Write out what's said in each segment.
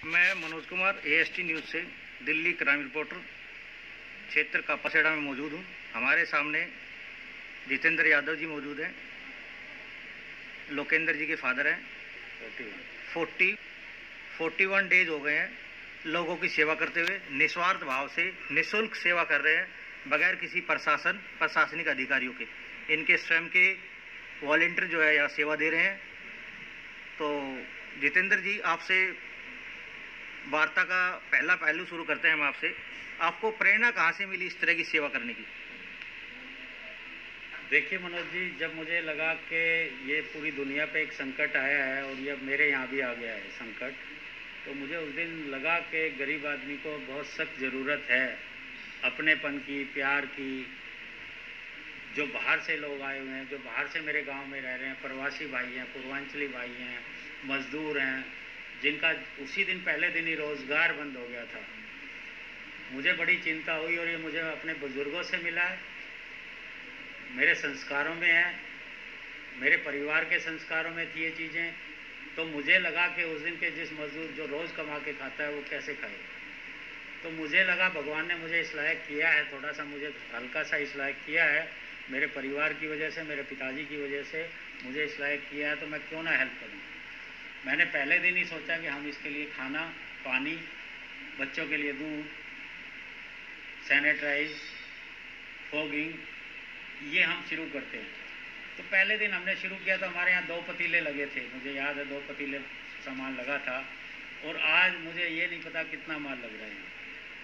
मैं Manoj Kumar AST news से Delhi crime reporter क्षेत्र कापासेड़ा में मौजूद हूँ। हमारे सामने जितेंद्र यादव जी मौजूद हैं, लोकेंद्र जी के फादर हैं। 41 डेज हो गए हैं लोगों की सेवा करते हुए, निस्वार्थ भाव से निःशुल्क सेवा कर रहे हैं, बगैर किसी प्रशासनिक अधिकारियों के। इनके स्वयं के वॉलंटियर जो है यहाँ सेवा दे रहे हैं। तो जितेंद्र जी, आपसे वार्ता का पहला पहलू शुरू करते हैं हम आपसे। आपको प्रेरणा कहाँ से मिली इस तरह की सेवा करने की? देखिए मनोज जी, जब मुझे लगा कि ये पूरी दुनिया पे एक संकट आया है और ये मेरे यहाँ भी आ गया है संकट, तो मुझे उस दिन लगा कि गरीब आदमी को बहुत सख्त ज़रूरत है अपनेपन की, प्यार की। जो बाहर से लोग आए हुए हैं, जो बाहर से मेरे गांव में रह रहे हैं, प्रवासी भाई हैं, पूर्वांचली भाई हैं, मजदूर हैं, जिनका उसी दिन पहले दिन ही रोज़गार बंद हो गया था। मुझे बड़ी चिंता हुई और ये मुझे अपने बुज़ुर्गों से मिला है, मेरे संस्कारों में है, मेरे परिवार के संस्कारों में थी ये चीज़ें। तो मुझे लगा कि उस दिन के जिस मजदूर जो रोज़ कमा के खाता है वो कैसे खाए। तो मुझे लगा भगवान ने मुझे इस लायक किया है, थोड़ा सा मुझे हल्का सा इस लायक किया है, मेरे परिवार की वजह से, मेरे पिताजी की वजह से मुझे इस लायक किया है, तो मैं क्यों ना हेल्प करूँ। मैंने पहले दिन ही सोचा कि हम इसके लिए खाना, पानी, बच्चों के लिए दूध, सैनिटाइज, फॉगिंग, ये हम शुरू करते हैं। तो पहले दिन हमने शुरू किया तो हमारे यहाँ 2 पतीले लगे थे, मुझे याद है 2 पतीले सामान लगा था। और आज मुझे ये नहीं पता कितना माल लग रहा है।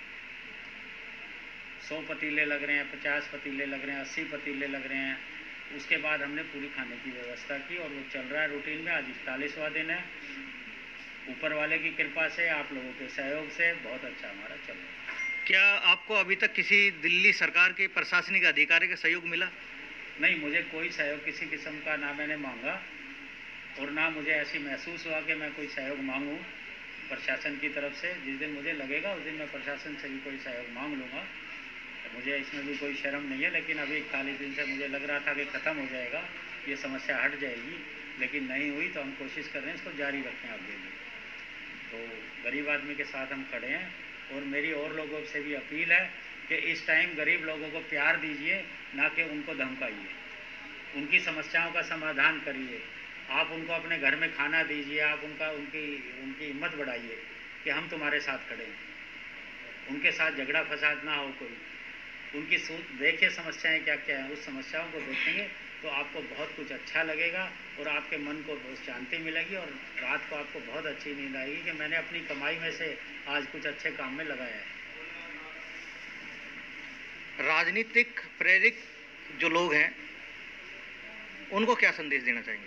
100 पतीले लग रहे हैं, 50 पतीले लग रहे हैं, 80 पतीले लग रहे हैं। उसके बाद हमने पूरी खाने की व्यवस्था की और वो चल रहा है रूटीन में। आज 41वां दिन है। ऊपर वाले की कृपा से, आप लोगों के सहयोग से बहुत अच्छा हमारा चल रहा है। क्या आपको अभी तक किसी दिल्ली सरकार के प्रशासनिक अधिकारी का सहयोग मिला? नहीं, मुझे कोई सहयोग किसी किस्म का ना मैंने मांगा और ना मुझे ऐसी महसूस हुआ कि मैं कोई सहयोग मांगूं प्रशासन की तरफ से। जिस दिन मुझे लगेगा उस दिन मैं प्रशासन से भी कोई सहयोग मांग लूँगा। मुझे इसमें भी कोई शर्म नहीं है, लेकिन अभी 41 दिन से मुझे लग रहा था कि ख़त्म हो जाएगा, ये समस्या हट जाएगी, लेकिन नहीं हुई। तो हम कोशिश कर रहे हैं इसको जारी रखें आगे भी। तो गरीब आदमी के साथ हम खड़े हैं और मेरी और लोगों से भी अपील है कि इस टाइम गरीब लोगों को प्यार दीजिए, ना कि उनको धमकाइए। उनकी समस्याओं का समाधान करिए। आप उनको अपने घर में खाना दीजिए, आप उनकी हिम्मत बढ़ाइए कि हम तुम्हारे साथ खड़े हैं। उनके साथ झगड़ा फसाद ना हो कोई। उनकी देखिए समस्याएं क्या क्या हैं, उस समस्याओं को देखेंगे तो आपको बहुत कुछ अच्छा लगेगा और आपके मन को बहुत शांति मिलेगी और रात को आपको बहुत अच्छी नींद आएगी कि मैंने अपनी कमाई में से आज कुछ अच्छे काम में लगाया है। राजनीतिक प्रेरित जो लोग हैं उनको क्या संदेश देना चाहेंगे?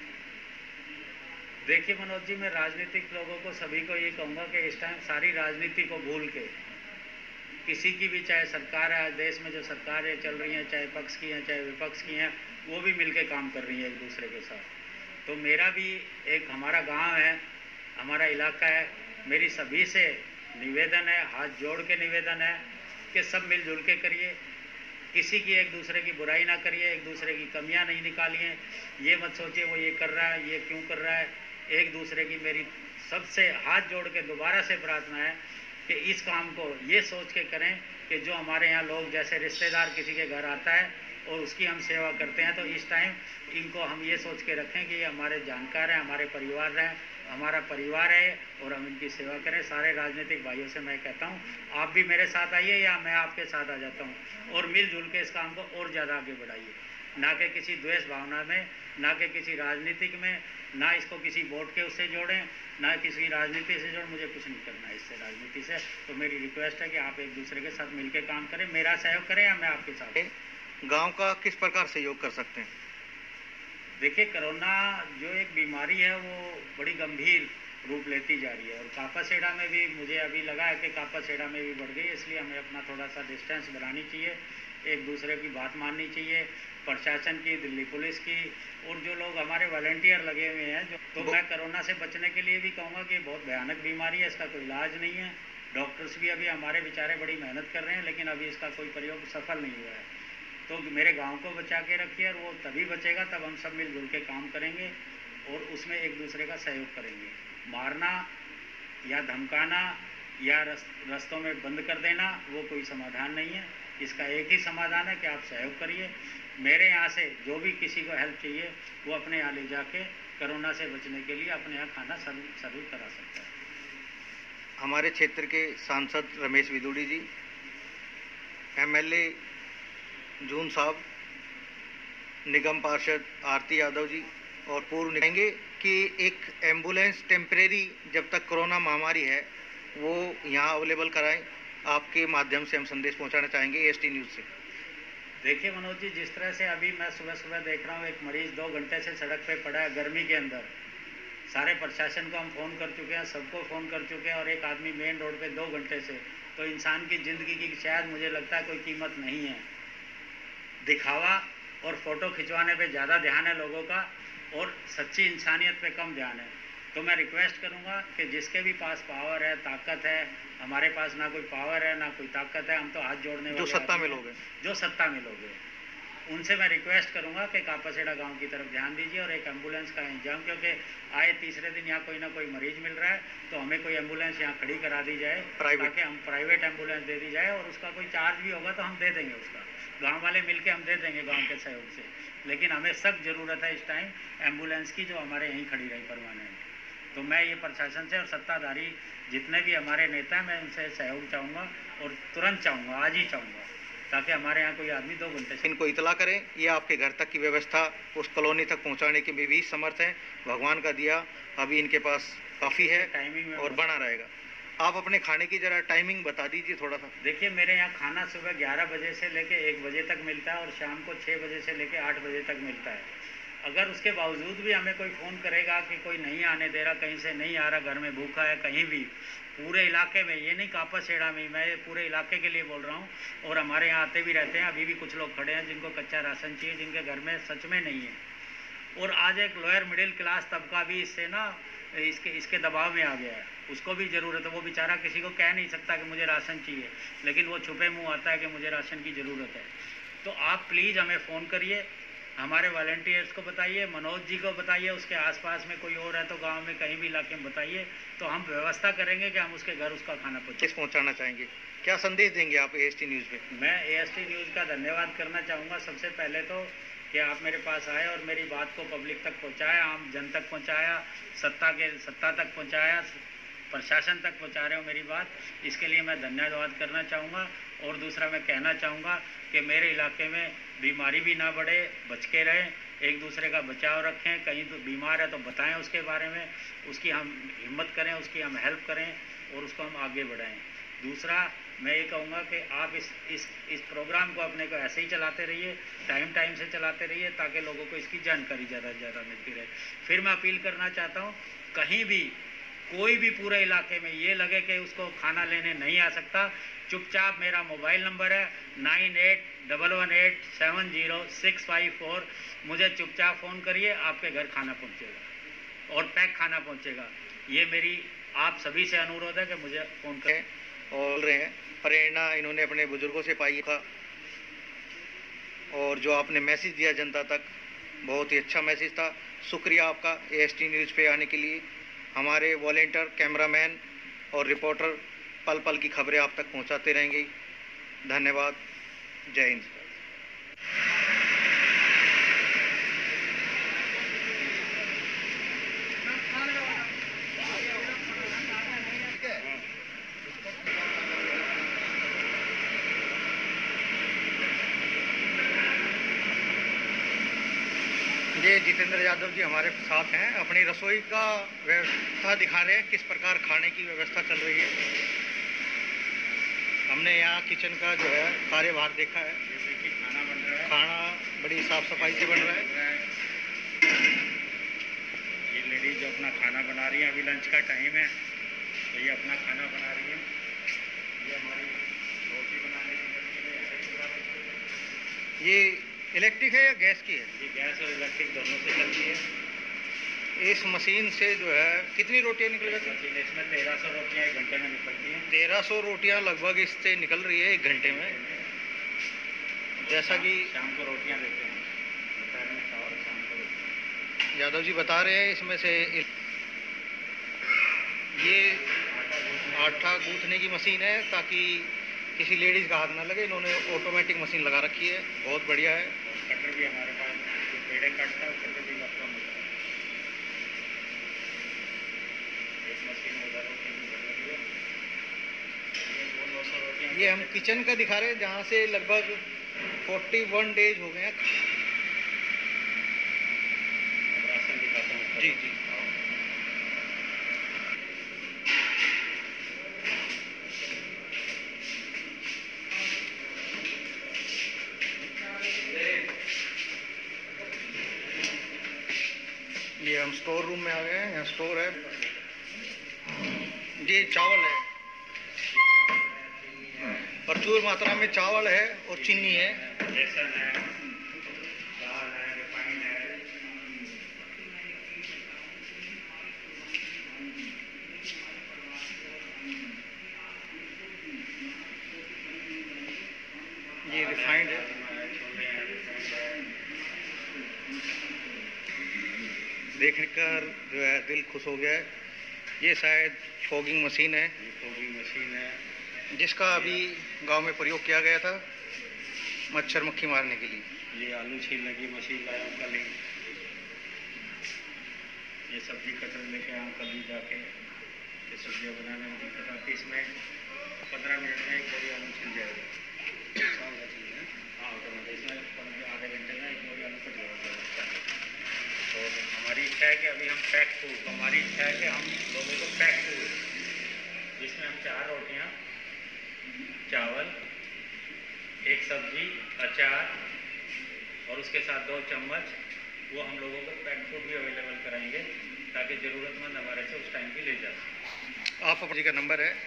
देखिए मनोज जी, मैं राजनीतिक लोगों को सभी को ये कहूँगा कि इस टाइम सारी राजनीति को भूल के, किसी की भी, चाहे सरकार है, देश में जो सरकारें चल रही हैं, चाहे पक्ष की हैं चाहे विपक्ष की हैं, वो भी मिलके काम कर रही है एक दूसरे के साथ। तो मेरा भी एक, हमारा गांव है, हमारा इलाका है, मेरी सभी से निवेदन है, हाथ जोड़ के निवेदन है कि सब मिलजुल के करिए। किसी की एक दूसरे की बुराई ना करिए, एक दूसरे की कमियां नहीं निकालिए। ये मत सोचिए वो ये कर रहा है, ये क्यों कर रहा है। एक दूसरे की, मेरी सबसे हाथ जोड़ के दोबारा से प्रार्थना है कि इस काम को ये सोच के करें कि जो हमारे यहाँ लोग, जैसे रिश्तेदार किसी के घर आता है और उसकी हम सेवा करते हैं, तो इस टाइम इनको हम ये सोच के रखें कि ये हमारे जानकार हैं, हमारे परिवार हैं, हमारा परिवार है और हम इनकी सेवा करें। सारे राजनीतिक भाइयों से मैं कहता हूँ, आप भी मेरे साथ आइए या मैं आपके साथ आ जाता हूँ और मिलजुल के इस काम को और ज़्यादा आगे बढ़ाइए। ना कि किसी द्वेष भावना में, ना कि किसी राजनीतिक में, ना इसको किसी वोट के उससे जोड़ें, ना किसी राजनीति से जोड़ें। मुझे कुछ नहीं करना है इससे, राजनीति से। तो मेरी रिक्वेस्ट है कि आप एक दूसरे के साथ मिलकर काम करें, मेरा सहयोग करें या मैं आपके साथ। गांव का किस प्रकार सहयोग कर सकते हैं? देखिए, कोरोना जो एक बीमारी है वो बड़ी गंभीर रूप लेती जा रही है और कापासेड़ा में भी मुझे अभी लगा है कि कापासेड़ा में भी बढ़ गई। इसलिए हमें अपना थोड़ा सा डिस्टेंस बनानी चाहिए, एक दूसरे की बात माननी चाहिए, प्रशासन की, दिल्ली पुलिस की, और जो लोग हमारे वॉलंटियर लगे हुए हैं जो। तो मैं कोरोना से बचने के लिए भी कहूँगा कि बहुत भयानक बीमारी है, इसका कोई इलाज नहीं है। डॉक्टर्स भी अभी हमारे बेचारे बड़ी मेहनत कर रहे हैं, लेकिन अभी इसका कोई प्रयोग सफल नहीं हुआ है। तो मेरे गांव को बचा के रखिए और वो तभी बचेगा तब हम सब मिलजुल के काम करेंगे और उसमें एक दूसरे का सहयोग करेंगे। मारना या धमकाना या रास्तों में बंद कर देना वो कोई समाधान नहीं है। इसका एक ही समाधान है कि आप सहयोग करिए। मेरे यहाँ से जो भी किसी को हेल्प चाहिए वो अपने यहाँ ले जाके कोरोना से बचने के लिए अपने यहाँ खाना सर्व करा सकता है। हमारे क्षेत्र के सांसद रमेश विदुड़ी जी, एमएलए जून साहब, निगम पार्षद आरती यादव जी और पूर्व कहेंगे कि एक एम्बुलेंस टेम्परेरी जब तक कोरोना महामारी है वो यहाँ अवेलेबल कराएं। आपके माध्यम से हम संदेश पहुँचाना चाहेंगे एएसटी न्यूज़ से। देखिए मनोज जी, जिस तरह से अभी मैं सुबह सुबह देख रहा हूँ एक मरीज़ 2 घंटे से सड़क पे पड़ा है गर्मी के अंदर। सारे प्रशासन को हम फ़ोन कर चुके हैं, सबको फ़ोन कर चुके हैं, और एक आदमी मेन रोड पे 2 घंटे से, तो इंसान की ज़िंदगी की शायद मुझे लगता है कोई कीमत नहीं है। दिखावा और फ़ोटो खिंचवाने पे ज़्यादा ध्यान है लोगों का और सच्ची इंसानियत पे कम ध्यान है। तो मैं रिक्वेस्ट करूंगा कि जिसके भी पास पावर है, ताकत है, हमारे पास ना कोई पावर है ना कोई ताकत है, हम तो हाथ जोड़ने वाले जो सत्ता में लोग हैं, जो सत्ता में लोग हैं, उनसे मैं रिक्वेस्ट करूंगा कि कापासेड़ा गांव की तरफ ध्यान दीजिए और एक एम्बुलेंस का इंतजाम, क्योंकि आए तीसरे दिन यहाँ कोई ना कोई मरीज मिल रहा है तो हमें कोई एम्बुलेंस यहाँ खड़ी करा दी जाए, ताकि हम प्राइवेट एम्बुलेंस दे दी जाए, और उसका कोई चार्ज भी होगा तो हम दे देंगे, उसका गांव वाले मिलके हम दे देंगे गांव के सहयोग से। लेकिन हमें सख्त ज़रूरत है इस टाइम एम्बुलेंस की, जो हमारे यहीं खड़ी रही परमानेंट। तो मैं ये प्रशासन से और सत्ताधारी जितने भी हमारे नेता हैं, मैं उनसे सहयोग चाहूँगा और तुरंत चाहूँगा, आज ही चाहूँगा, ताकि हमारे यहाँ कोई आदमी 2 घंटे से इनको इतला करें। ये आपके घर तक की व्यवस्था उस कॉलोनी तक पहुँचाने के में भी समर्थ हैं। भगवान का दिया अभी इनके पास काफ़ी है टाइमिंग में और बना रहेगा। आप अपने खाने की ज़रा टाइमिंग बता दीजिए थोड़ा सा। देखिए, मेरे यहाँ खाना सुबह 11 बजे से लेके 1 बजे तक मिलता है और शाम को 6 बजे से लेके 8 बजे तक मिलता है। अगर उसके बावजूद भी हमें कोई फ़ोन करेगा कि कोई नहीं आने दे रहा, कहीं से नहीं आ रहा, घर में भूखा है, कहीं भी पूरे इलाके में, ये नहीं कापासेड़ा में, मैं पूरे इलाके के लिए बोल रहा हूँ, और हमारे यहाँ आते भी रहते हैं, अभी भी कुछ लोग खड़े हैं जिनको कच्चा राशन चाहिए, जिनके घर में सच में नहीं है। और आज एक लोअर मिडिल क्लास तबका भी इससे ना इसके दबाव में आ गया है, उसको भी ज़रूरत है। वो बेचारा किसी को कह नहीं सकता कि मुझे राशन चाहिए, लेकिन वो छुपे मुँह आता है कि मुझे राशन की ज़रूरत है। तो आप प्लीज़ हमें फ़ोन करिए, हमारे वॉलंटियर्स को बताइए, मनोज जी को बताइए, उसके आसपास में कोई और है तो गांव में कहीं भी इलाके में बताइए, तो हम व्यवस्था करेंगे कि हम उसके घर उसका खाना पहुंचाना चाहेंगे। क्या संदेश देंगे आप एएसटी न्यूज़ पे? मैं एएसटी न्यूज़ का धन्यवाद करना चाहूँगा सबसे पहले तो, कि आप मेरे पास आए और मेरी बात को पब्लिक तक पहुँचाया, आम जन तक पहुँचाया, सत्ता तक पहुँचाया, प्रशासन तक पहुँचा रहे हो मेरी बात, इसके लिए मैं धन्यवाद करना चाहूँगा। और दूसरा मैं कहना चाहूँगा कि मेरे इलाके में बीमारी भी ना बढ़े, बच के रहें, एक दूसरे का बचाव रखें, कहीं तो बीमार है तो बताएं उसके बारे में, उसकी हम हिम्मत करें, उसकी हम हेल्प करें और उसको हम आगे बढ़ाएं। दूसरा मैं ये कहूँगा कि आप इस प्रोग्राम को अपने को ऐसे ही चलाते रहिए, टाइम से चलाते रहिए, ताकि लोगों को इसकी जानकारी ज़्यादा से ज़्यादा मिलती रहे। फिर मैं अपील करना चाहता हूँ, कहीं भी कोई भी पूरे इलाके में ये लगे कि उसको खाना लेने नहीं आ सकता, चुपचाप मेरा मोबाइल नंबर है 9811870654, मुझे चुपचाप फ़ोन करिए, आपके घर खाना पहुंचेगा और पैक खाना पहुंचेगा। ये मेरी आप सभी से अनुरोध है कि मुझे फ़ोन करें। बोल रहे हैं प्रेरणा इन्होंने अपने बुजुर्गों से पाई था, और जो आपने मैसेज दिया जनता तक, बहुत ही अच्छा मैसेज था। शुक्रिया आपका एएसटी न्यूज़ पे आने के लिए। हमारे वॉलंटियर, कैमरामैन और रिपोर्टर पल पल की खबरें आप तक पहुंचाते रहेंगे। धन्यवाद। जय हिंद। ये जितेंद्र यादव जी हमारे साथ हैं, अपनी रसोई का व्यवस्था दिखा रहे हैं, किस प्रकार खाने की व्यवस्था चल रही है। हमने यहाँ किचन का जो है कार्यभार देखा है। जैसे कि खाना बन रहा है, खाना बड़ी साफ सफाई से बन रहा है। ये लेडीज जो अपना खाना बना रही है, अभी लंच का टाइम है तो ये अपना खाना बना रही है। ये हमारी रोटी बनाने की मशीन है। ये इलेक्ट्रिक है या गैस की है? ये गैस और इलेक्ट्रिक दोनों से चलती है। इस मशीन से जो है कितनी रोटियां निकल जाती हैं? इसमें 1300 रोटियां 1 घंटे में निकलती हैं। 1300 रोटियां लगभग इससे निकल रही है 1 घंटे में। जैसा कि शाम को रोटियां देते हैं, दोपहर में खाओ, शाम को रोटियां। यादव जी बता रहे हैं, इसमें से ये आटा गूंथने की मशीन है ताकि किसी लेडीज़ का हाथ ना लगे। इन्होंने ऑटोमेटिक मशीन लगा रखी है, बहुत बढ़िया है। कटर भी हमारे पास जो पेड़े काटता है कटर भी लगता है। एक मशीन उधर रोटी भी भर लगी है। ये 200 रोटियाँ ये हम किचन का दिखा रहे हैं जहाँ से लगभग 41 डेज हो गए हैं। राशन दिखाता हूँ। जी जी। ये हम स्टोर रूम में आ गए हैं। यहाँ स्टोर है। ये चावल है, प्रचुर मात्रा में चावल है और चीनी है। बेसन है, दाल है, रिफाइंड है। ये रिफाइंड है। छोले हैं, रिफाइंड है। देखकर जो है दिल खुश हो गया है। ये शायद फॉगिंग मशीन है, ये फॉगिंग मशीन है। जिसका अभी गांव में प्रयोग किया गया था मच्छर मक्खी मारने के लिए। ये आलू छीलने की मशीन लाया हूँ कल ही। ये सब्जी कटर लेके आऊँ कल ही जाके। ये सब्जियाँ बनाने में दिक्कत आती है। इसमें 15 मिनट में एक बोरी आलू छिल जाएगा। हाँ ऑटोमेटिक। इसमें आधे घंटे में एक बोरी आलू कट जाएगा। तो हमारी इच्छा है कि अभी हम पैक फूड, हमारी इच्छा है कि हम लोगों को पैक फूड, जिसमें हम 4 रोटियाँ, चावल, एक सब्जी, अचार और उसके साथ 2 चम्मच, वो हम लोगों को पैक फूड भी अवेलेबल कराएंगे ताकि ज़रूरतमंद हमारे से उस टाइम भी ले जा सकें। आप अपनी का नंबर है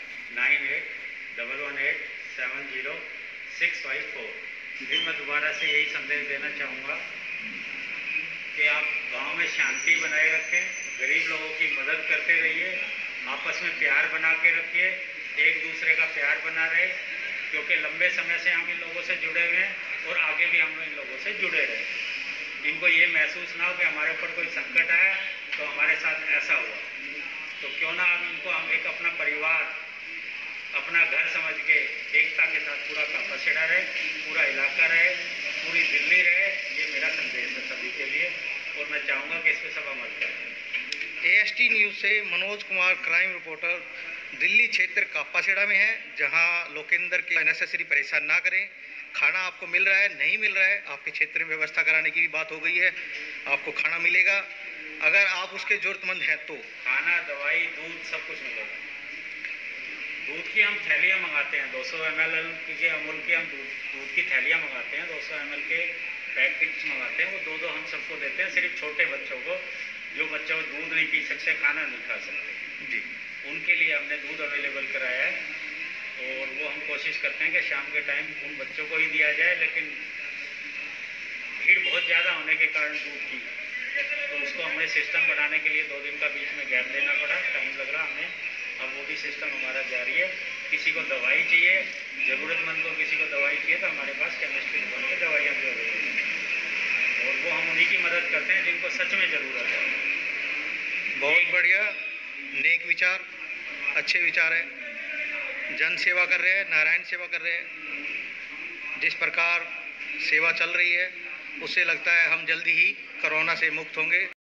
9811870654। फिर मैं दोबारा से यही संदेश देना चाहूँगा कि आप गांव में शांति बनाए रखें, गरीब लोगों की मदद करते रहिए, आपस में प्यार बना के रखिए, एक दूसरे का प्यार बना रहे, क्योंकि लंबे समय से हम इन लोगों से जुड़े हुए हैं और आगे भी हम इन लोगों से जुड़े रहे। इनको ये महसूस ना हो कि हमारे ऊपर कोई संकट आया तो हमारे साथ ऐसा हुआ। तो क्यों ना हम एक अपना परिवार, अपना घर समझ के एकता के साथ पूरा कापासेड़ा रहे, पूरा इलाका रहे, पूरी दिल्ली रहे। ये मेरा संदेश है सभी के लिए और मैं चाहूँगा कि इस पर सब अमल करें। AST न्यूज़ से मनोज कुमार, क्राइम रिपोर्टर, दिल्ली क्षेत्र कापासेड़ा में है, जहां लोकेंद्र के अननेसेसरी परेशान ना करें। खाना आपको मिल रहा है, नहीं मिल रहा है, आपके क्षेत्र में व्यवस्था कराने की भी बात हो गई है। आपको खाना मिलेगा अगर आप उसके जरूरतमंद हैं तो। खाना, दवाई, दूध सब कुछ मिलेगा। दूध की हम थैलियाँ मंगाते हैं 200 ml के, अमूल के हम दूध की थैलियाँ मंगाते हैं, 200 ml के पैकेट्स मंगाते हैं। वो 2-2 हम सबको देते हैं, सिर्फ छोटे बच्चों को, जो बच्चों दूध नहीं पी सकते, खाना नहीं खा सकते जी, उनके लिए हमने दूध अवेलेबल कराया है। और वो हम कोशिश करते हैं कि शाम के टाइम उन बच्चों को ही दिया जाए, लेकिन भीड़ बहुत ज़्यादा होने के कारण दूध की, तो उसको हमें सिस्टम बनाने के लिए 2 दिन का बीच में गैप देना पड़ा, टाइम लग रहा हमें। अब वो भी सिस्टम हमारा जारी है। किसी को दवाई चाहिए, ज़रूरतमंद को किसी को दवाई चाहिए, तो हमारे पास केमिस्ट्री दुकान की दवाइयाँ भी अवेलेबल हैं और वो हम उन्हीं की मदद करते हैं जिनको सच में ज़रूरत है। बहुत बढ़िया, नेक विचार, अच्छे विचार है। जन सेवा कर रहे हैं, नारायण सेवा कर रहे हैं। जिस प्रकार सेवा चल रही है उससे लगता है हम जल्दी ही कोरोना से मुक्त होंगे।